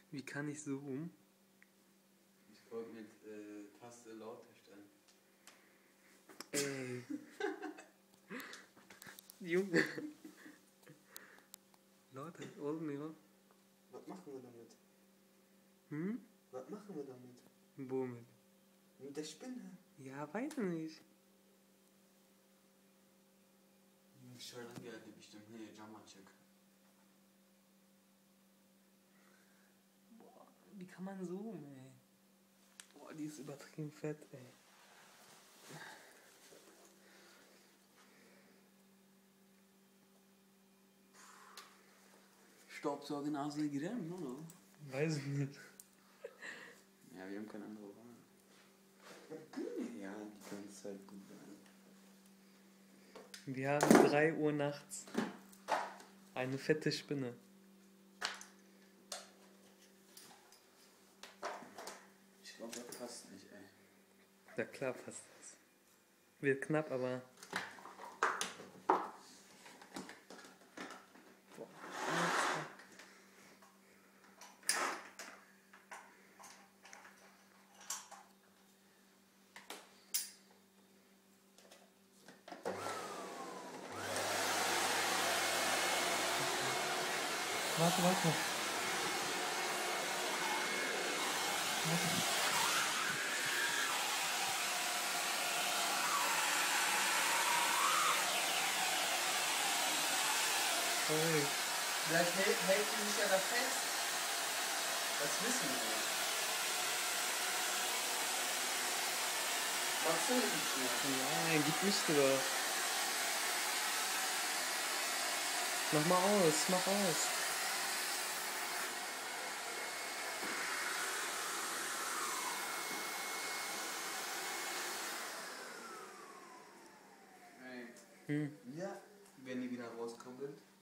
Wie kann ich zoomen? Ich folge mit Taste lauter stellen. Ey. Junge. Leute, olmuyor. Was machen wir damit? Hm? Was machen wir damit? Womit? Mit der Spinne. Ja, weiß nicht. Dışarıdan geldi işte. Hey, cam açık. Boah, wie kann man zoomen, ey? Boah, die ist übertrieben fett, ey. Staubsaugernase girer mi lan o? Weiß ich nicht. Ja, wir haben keine andere Wahl. Ja, die ganze Zeit gut sein. Wir haben 3 Uhr nachts. Eine fette Spinne. Ich glaube, das passt nicht, ey. Ja klar passt das. Wird knapp, aber... Boah. Warte. Warte. Hey. Vielleicht hält sie sich ja da fest. Das wissen wir nicht. Machst du nicht mehr? Ja, gib mich doch. Mach mal aus, mach aus. Ey. Hm. Ja, wenn die wieder rauskommt.